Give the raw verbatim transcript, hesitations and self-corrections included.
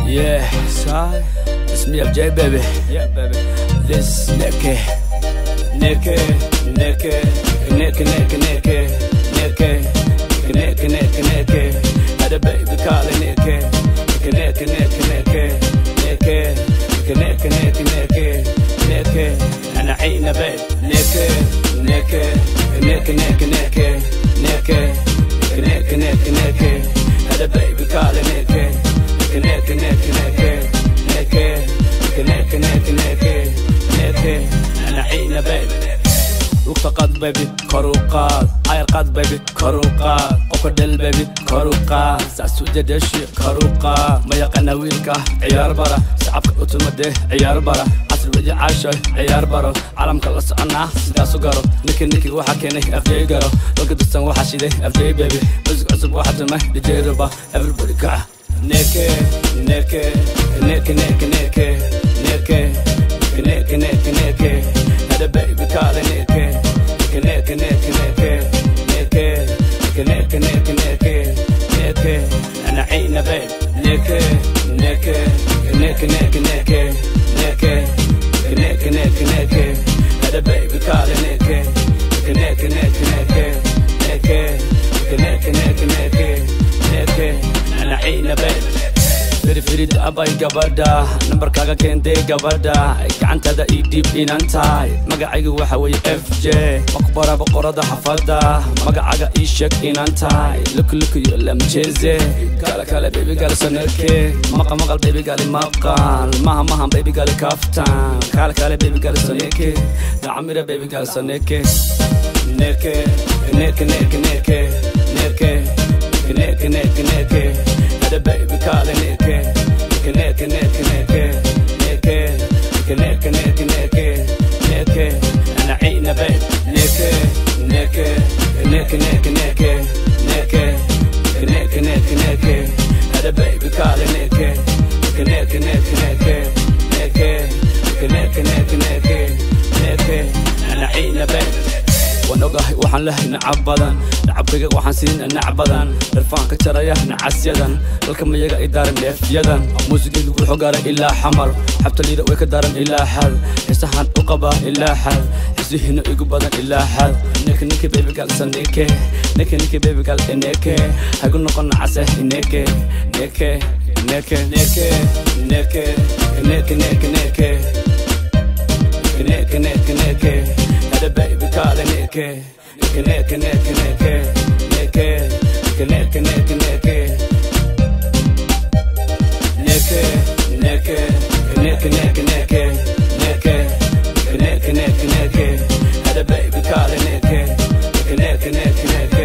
Yeah, son, it's me, F J, baby. Yeah, baby. This Nicky, Nicky, Nicky, Nicky, Nicky, Nicky, Nicky, Nicky, Nicky, Nicky. Had a baby calling Nicky, Nicky, Nicky, Nicky, Nicky, Nicky, Nicky, Nicky, Nicky, Nicky. And I ain't a baby. Nicky, Nicky, Nicky, Nicky, Nicky, Nicky, Nicky, Nicky, Nicky. Had a baby calling Nicky. Nicky, Nicky, Nicky, Nicky, Nicky, Nicky, Nicky, Nicky. أنا عينا baby. وقتقد baby كروقات، عيرقد baby كروقات، قفدل baby كروقات، ساسوجة دشي كروقات، ما يقنا ويلكا عيار برا، سعبك أوتومده عيار برا، عصر وجه عايشة عيار برا، عالم كلا سأنا سدا سجارو، نيكي نيكي وحكيني F J جارو، لقد دستن وحشيده F J baby، مزق عصب واحد ما بيجربه everybody كا. Nicky, Nicky, Nicky, Nicky, Nicky, Nicky, Nicky, Nicky, Nicky. Had a baby calling Nicky, Nicky, Nicky, Nicky, Nicky, Nicky, Nicky, Nicky, Nicky, Nicky. And I ain't a baby. Nicky, Nicky, Nicky, Nicky, Nicky, Nicky, Nicky, Nicky, Nicky. Had a baby calling Nicky, Nicky, Nicky, Nicky, Nicky, Nicky, Nicky, Nicky, Nicky. أنا عينا baby. فري فريد أباي قبدا نمبر كاغا كندي قبدا كعنت هذا يديب إن أنتاي مقعيق وحوي F J مقبرة بقرة حفظة مقعيق إيشك إن أنتاي لك لك يلم جيزي قال قال بيبي قال سنركي مقا مقال بيبي قال مقال مهم مهم بيبي قال كافتان قال قال بيبي قال سنيكي نعميرة بيبي قال سنيكي نيكي نيكي نيكي نيكي نيكي Nicky, Nicky, Nicky, had a baby calling Nicky, Nicky, Nicky, Nicky, Nicky, Nicky, Nicky, Nicky, Nicky, Nicky, and I ain't a baby. Nicky, Nicky, Nicky, Nicky, Nicky, Nicky, Nicky, Nicky, Nicky, had a baby calling Nicky, Nicky, Nicky, Nicky, Nicky, Nicky, Nicky, Nicky, Nicky, Nicky, and I ain't a baby. ونوقه وحن له نعب بدن نعب بيجا وحن سين نعب بدن الفان كتريه نعس يدن الكم يجا إدارة لف يدن موسيقى يقول حجارة إلا حمر حبت لي ذوق دارن إلا حل حسهن أقبا إلا حل حسي هنا يقول بدن إلا حل نك نك بيبي قال سنيكي نك نك بيبي قال إنكي هيقول نقول نعسه إنكي نك نك نك نك نك نك نك نك نك نك had a baby calling Nicky, Nicky, Nicky, Nicky, Nicky, Nicky, Nicky, Nicky, Nicky, Nicky, Nicky, Nicky, Nicky, Nicky, Nicky, Nicky, Nicky, Nicky, had a baby calling Nicky, Nicky, Nicky, Nicky, Nicky.